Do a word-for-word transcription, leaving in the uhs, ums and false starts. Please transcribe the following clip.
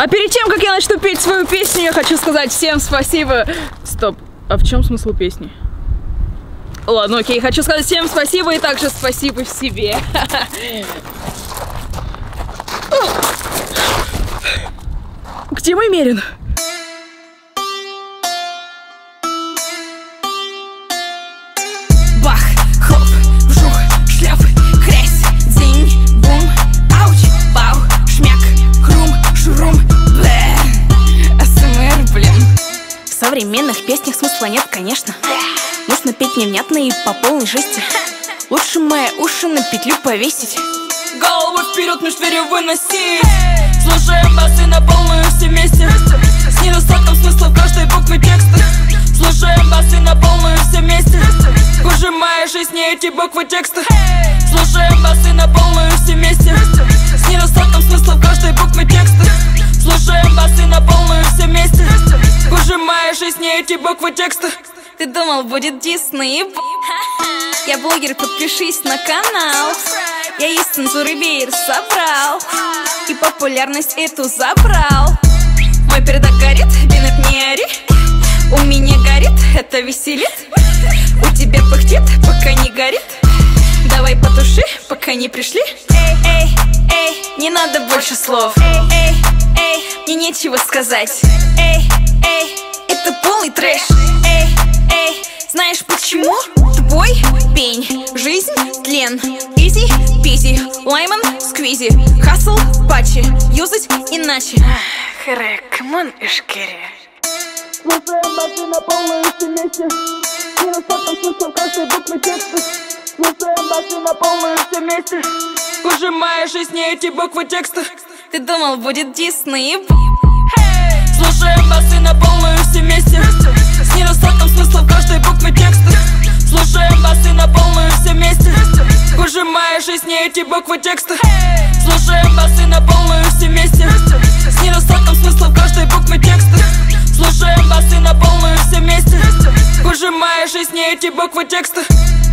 А перед тем, как я начну петь свою песню, я хочу сказать всем спасибо. Стоп, а в чем смысл песни? Ладно, окей, хочу сказать всем спасибо и также спасибо себе. Где мой Мерин? Бах, хлоп, вжух, шляпы, хрясь, дзинь, бум, ауч, бау, шмяк, хрум, шурум, блэ. АСМР, блин. В современных песнях смысла нет, конечно. Нужно петь невнятно и по полной жести. Лучше мои уши на петлю повесить. Голову вперед, меж дверью выносить. Слушаем басы на полную все вместе. С недостатком смысла в каждой букве текста. Слушаем басы на полную все вместе. Хуже моей жизни эти буквы текста. Слушаем басы на полную все вместе. С недостатком смысла в каждой букве текста. Слушаем басы на полную все вместе. Хуже моей жизни эти буквы текста. Ты думал, будет Дисней? Я блогер, подпишись на канал. Я из цензуры веер собрал и популярность эту забрал. Мой передок горит, Беннет, не ори. У меня горит, это веселит. У тебя пыхтит, пока не горит. Давай потуши, пока не пришли. Эй, эй, эй, не надо больше слов. Эй, эй, мне нечего сказать. Эй, эй, это полный трэш. Эй, эй, знаешь почему? Твой пень, жизнь, тлен. Изи, пизи, лайман, сквизи. Хасл, патчи, юзать иначе. Хэре, камон, эшкери. Слушаем басы на полную все вместе. Недостатком смысла в каждой букве текста. Слушаем басы на полную все вместе. Хуже моей жизни эти буквы текста. Ты думал, будет Дисней? Слушаем басы на полную все вместе. С недостатком смысла в каждой букве текста. Слушаем басы на полную все вместе. Хуже моей жизни эти буквы текста. Слушаем басы на полную все вместе. С недостатком смысла в каждой букве текста. Слушаем басы на полную все вместе. Хуже моей жизни эти буквы текста.